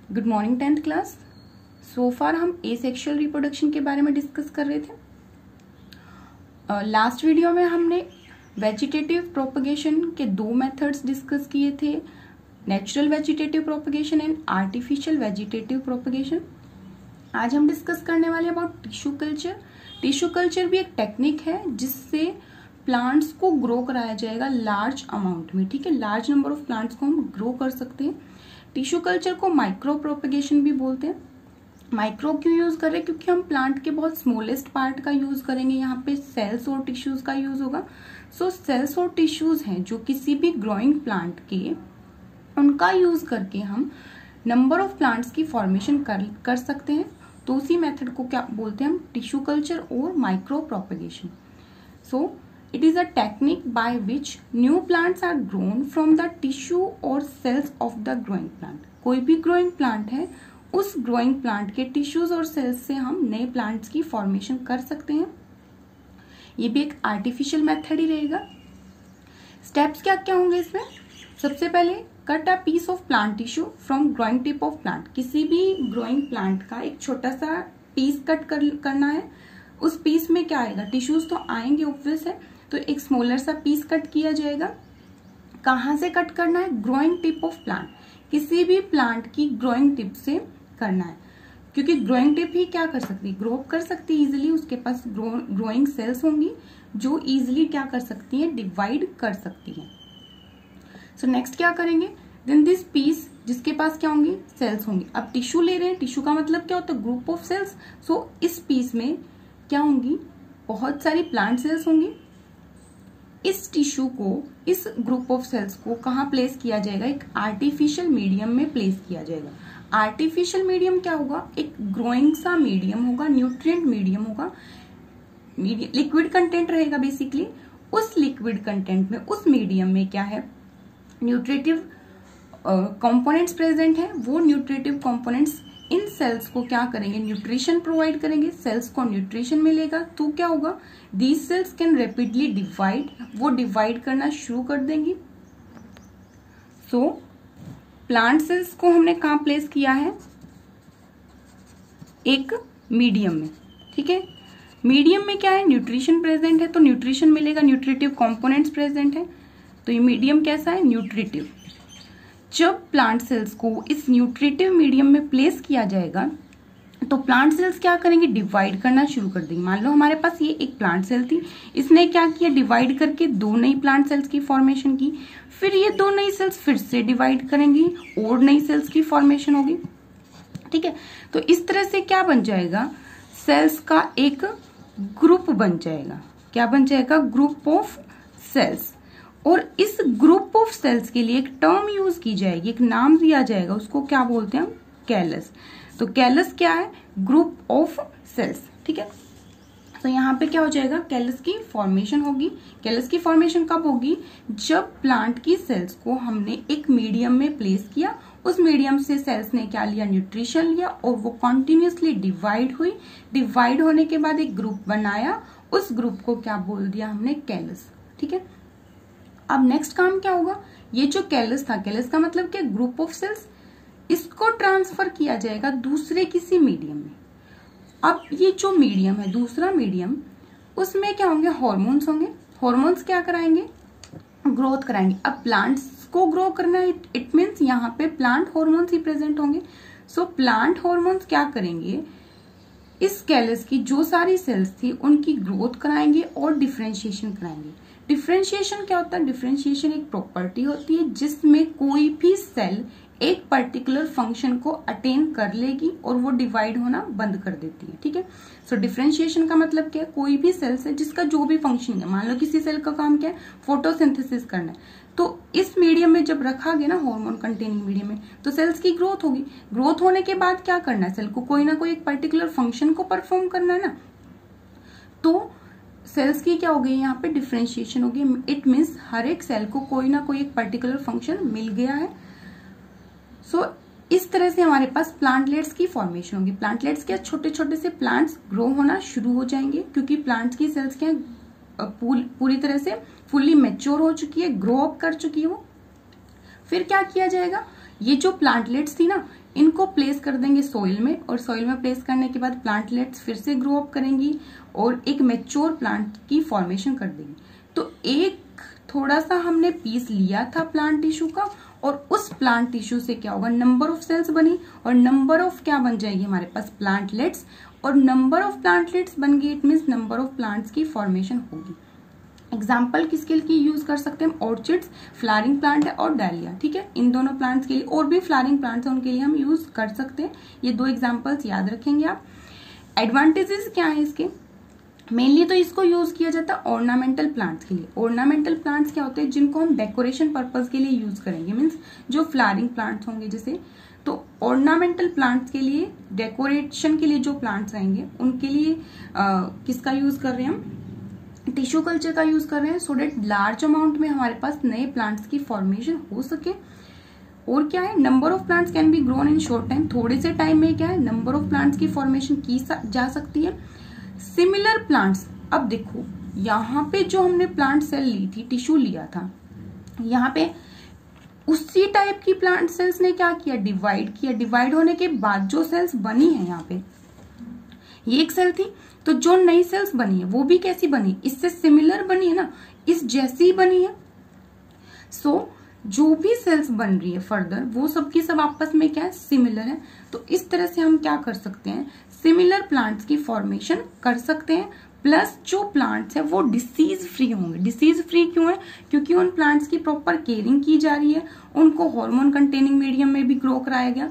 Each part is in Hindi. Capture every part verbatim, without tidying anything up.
Good morning tenth class. So far हम एसेक्सुअल रिप्रोडक्शन के बारे में डिस्कस कर रहे थे। लास्ट uh, वीडियो में हमने वेजिटेटिव प्रोपगेशन के दो मेथड्स डिस्कस किए थे, natural vegetative propagation and artificial vegetative propagation. आज हम डिस्कस करने वाले about tissue culture. Tissue culture भी एक टेक्निक है जिससे प्लांट्स को ग्रो कराया जाएगा लार्ज अमाउंट में। ठीक है, लार्ज नंबर ऑफ प्लांट्स को हम ग्रो कर सकते हैं। टिश्यू कल्चर को माइक्रो प्रोपगेशन भी बोलते हैं। माइक्रो क्यों यूज कर रहे हैं? क्योंकि हम प्लांट के बहुत स्मॉलेस्ट पार्ट का यूज करेंगे। यहाँ पे सेल्स और टिश्यूज का यूज होगा। सो सेल्स और टिश्यूज हैं जो किसी भी ग्रोइंग प्लांट के, उनका यूज करके हम नंबर ऑफ प्लांट्स की फॉर्मेशन कर कर सकते हैं। तो उसी मेथड को क्या बोलते हैं हम? टिश्यू कल्चर और micropropagation. So it is a technique by which new plants are grown from the tissue or cells of the growing plant। कोई भी growing plant है, उस growing plant के tissues और cells से हम नए plants की formation कर सकते हैं। ये भी एक artificial method ही रहेगा। steps क्या क्या होंगे इसमें? सबसे पहले cut a piece of plant tissue from growing tip of plant। किसी भी growing plant का एक छोटा सा piece cut कर, करना है। उस piece में क्या आएगा? टिश्यूज तो आएंगे ऑब्वियस है, तो एक स्मॉलर सा पीस कट किया जाएगा। कहाँ से कट करना है? Growing tip of plant. किसी भी प्लांट की ग्रोइंग टिप से करना है, क्योंकि ग्रोइंग टिप ही क्या कर सकती है? ग्रो अप कर सकती है इजिली। उसके पास ग्रो ग्रोइंग सेल्स होंगी जो इजिली क्या कर सकती है? डिवाइड कर सकती है। सो नेक्स्ट क्या करेंगे? देन दिस पीस, जिसके पास क्या होंगी? सेल्स होंगी। अब टिश्यू ले रहे हैं, टिश्यू का मतलब क्या होता है? Group of sales. सो इस पीस में क्या होंगी? बहुत सारी प्लांट सेल्स होंगी। इस टिश्यू को, इस ग्रुप ऑफ सेल्स को कहाँ प्लेस किया जाएगा? एक आर्टिफिशियल मीडियम में प्लेस किया जाएगा। आर्टिफिशियल मीडियम क्या होगा? एक ग्रोइंग सा मीडियम होगा, न्यूट्रिएंट मीडियम होगा, लिक्विड कंटेंट रहेगा बेसिकली। उस लिक्विड कंटेंट में, उस मीडियम में क्या है? न्यूट्रिटिव कंपोनेंट्स प्रेजेंट है। वो न्यूट्रिटिव कंपोनेंट्स इन सेल्स को क्या करेंगे? न्यूट्रिशन प्रोवाइड करेंगे। सेल्स को न्यूट्रिशन मिलेगा तो क्या होगा? These cells can rapidly divide. वो डिवाइड करना शुरू कर देंगी। सो प्लांट सेल्स को हमने कहाँ प्लेस किया है? एक मीडियम में। ठीक है, मीडियम में क्या है? न्यूट्रिशन प्रेजेंट है, तो न्यूट्रिशन मिलेगा। न्यूट्रिटिव कंपोनेंट्स प्रेजेंट है, तो ये मीडियम कैसा है? न्यूट्रिटिव। जब प्लांट सेल्स को इस न्यूट्रिटिव मीडियम में प्लेस किया जाएगा तो प्लांट सेल्स क्या करेंगे? डिवाइड करना शुरू कर देंगे। मान लो हमारे पास ये एक प्लांट सेल थी, इसने क्या किया? डिवाइड करके दो नई प्लांट सेल्स की फॉर्मेशन की। फिर ये दो नई सेल्स फिर से डिवाइड करेंगी और नई सेल्स की फॉर्मेशन होगी। ठीक है, तो इस तरह से क्या बन जाएगा? सेल्स का एक ग्रुप बन जाएगा। क्या बन जाएगा? Group of cells. और इस ग्रुप ऑफ सेल्स के लिए एक टर्म यूज की जाएगी, एक नाम दिया जाएगा। उसको क्या बोलते हैं हम? कैलस। तो कैलस क्या है? Group of cells. ठीक है, तो यहाँ पे क्या हो जाएगा? कैलस की फॉर्मेशन होगी। कैलस की फॉर्मेशन कब होगी? जब प्लांट की सेल्स को हमने एक मीडियम में प्लेस किया, उस मीडियम से सेल्स ने क्या लिया? न्यूट्रिशन लिया, और वो कॉन्टिन्यूसली डिवाइड हुई। डिवाइड होने के बाद एक ग्रुप बनाया, उस ग्रुप को क्या बोल दिया हमने? कैलस। ठीक है, अब नेक्स्ट काम क्या होगा? ये जो कैलस था, कैलस का मतलब क्या? Group of cells. इसको ट्रांसफर किया जाएगा दूसरे किसी मीडियम में। अब ये जो मीडियम है, दूसरा मीडियम, उसमें क्या होंगे? हॉर्मोन्स होंगे। हॉर्मोन्स क्या कराएंगे? ग्रोथ कराएंगे। अब प्लांट्स को ग्रो करना है, इट मीन्स यहाँ पे प्लांट हॉर्मोन्स ही प्रेजेंट होंगे। सो प्लांट हॉर्मोन्स क्या करेंगे? इस कैलस की जो सारी सेल्स थी उनकी ग्रोथ कराएंगे और डिफरेंशिएशन कराएंगे। डिफरेंशिएशन क्या होता है? डिफरेंशिएशन एक प्रॉपर्टी होती है जिसमें कोई भी सेल एक पर्टिकुलर फंक्शन को अटेन कर लेगी और वो डिवाइड होना बंद कर देती है। ठीक है, सो डिफरेंशिएशन का मतलब क्या है? कोई भी सेल है जिसका जो भी फंक्शन है, मान लो किसी सेल का काम क्या है? फोटोसिंथेसिस करना है, तो इस मीडियम में जब रखा गया ना, हार्मोन कंटेनिंग मीडियम में, तो सेल्स की ग्रोथ होगी। ग्रोथ होने के बाद क्या करना है? सेल को कोई ना कोई एक पर्टिकुलर फंक्शन को परफॉर्म करना है ना, तो सेल्स की क्या हो गई? यहाँ पे डिफरेंशिएशन हो गई। इट मीन्स हर एक सेल को कोई ना कोई एक पर्टिकुलर फंक्शन मिल गया है। सो so, इस तरह से हमारे पास प्लांटलेट्स की फॉर्मेशन होगी। प्लांटलेट्स क्या? छोटे छोटे से प्लांट्स ग्रो होना शुरू हो जाएंगे, क्योंकि प्लांट्स की सेल्स क्या पूरी तरह से फुल्ली मैच्योर हो चुकी है, ग्रो अप कर चुकी है वो। फिर क्या किया जाएगा? ये जो प्लांटलेट्स थी ना, इनको प्लेस कर देंगे सॉइल में, और सॉइल में प्लेस करने के बाद प्लांटलेट्स फिर से ग्रो अप करेंगी और एक मैच्योर प्लांट की फॉर्मेशन कर देंगी। तो एक थोड़ा सा हमने पीस लिया था प्लांट टिश्यू का, और उस प्लांट टिश्यू से क्या होगा, नंबर ऑफ सेल्स बनी, और नंबर ऑफ क्या बन जाएगी हमारे पास, प्लांटलेट्स, और नंबर ऑफ प्लांटलेट्स बन गई, it means number of plants की फॉर्मेशन होगी। एग्जाम्पल किसके लिए यूज कर सकते हैं, ऑर्चिड्स, फ्लावरिंग प्लांट है और डालिया, ठीक है, इन दोनों प्लांट्स के लिए, और भी फ्लावरिंग प्लांट्स हैं उनके लिए हम यूज कर सकते हैं। ये दो एग्जाम्पल्स याद रखेंगे आप। एडवांटेजेस क्या है इसके, मेनली तो इसको यूज किया जाता है ऑर्नामेंटल प्लांट्स के लिए। ऑर्नामेंटल प्लांट्स क्या होते हैं, जिनको हम डेकोरेशन पर्पज के लिए यूज करेंगे, मीन्स जो फ्लावरिंग प्लांट्स होंगे जैसे, तो ऑर्नामेंटल प्लांट्स के लिए, डेकोरेशन के लिए जो प्लांट्स रहेंगे उनके लिए आ, किसका यूज कर रहे हैं हम, टिश्यू कल्चर का यूज कर रहे हैं, सो डेट लार्ज अमाउंट में हमारे पास नए प्लांट्स की फॉर्मेशन हो सके। और क्या है, number of plants can be grown in short time, थोड़े से टाइम में क्या है, नंबर ऑफ प्लांट्स की फॉर्मेशन की जा सकती है। सिमिलर प्लांट्स, अब देखो यहाँ पे जो हमने प्लांट सेल ली थी, टिश्यू लिया था, यहाँ पे उसी टाइप की प्लांट सेल्स ने क्या किया, डिवाइड किया। डिवाइड होने के बाद जो सेल्स बनी है, यहाँ पे ये एक सेल थी, तो जो नई सेल्स बनी है वो भी कैसी बनी, इससे सिमिलर बनी है ना, इस जैसी बनी है। सो so, जो भी सेल्स बन रही है फर्दर, वो सब की सब आपस में क्या है, सिमिलर है। तो इस तरह से हम क्या कर सकते हैं, सिमिलर प्लांट्स की फॉर्मेशन कर सकते हैं। प्लस जो प्लांट्स है वो डिसीज फ्री होंगे। डिसीज फ्री क्यों है, क्योंकि उन प्लांट्स की प्रॉपर केयरिंग की जा रही है, उनको हार्मोन कंटेनिंग मीडियम में भी ग्रो कराया गया।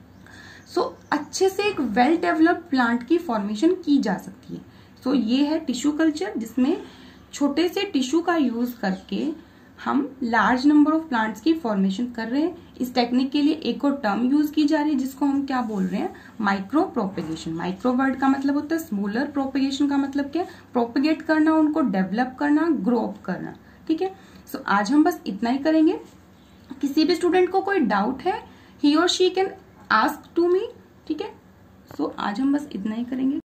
सो so, अच्छे से एक वेल डेवलप्ड प्लांट की फॉर्मेशन की जा सकती है। सो so, ये है टिश्यू कल्चर, जिसमें छोटे से टिश्यू का यूज करके हम लार्ज नंबर ऑफ प्लांट्स की फॉर्मेशन कर रहे हैं। इस टेक्निक के लिए एक और टर्म यूज की जा रही है, जिसको हम क्या बोल रहे हैं, माइक्रो प्रोपेगेशन। माइक्रो वर्ड का मतलब होता है स्मॉलर, प्रोपेगेशन का मतलब क्या है, प्रोपेगेट करना, उनको डेवलप करना, ग्रो अप करना, ठीक है। सो so, आज हम बस इतना ही करेंगे। किसी भी स्टूडेंट को कोई डाउट है, ही और she can ask to me, ठीक है। सो आज हम बस इतना ही करेंगे।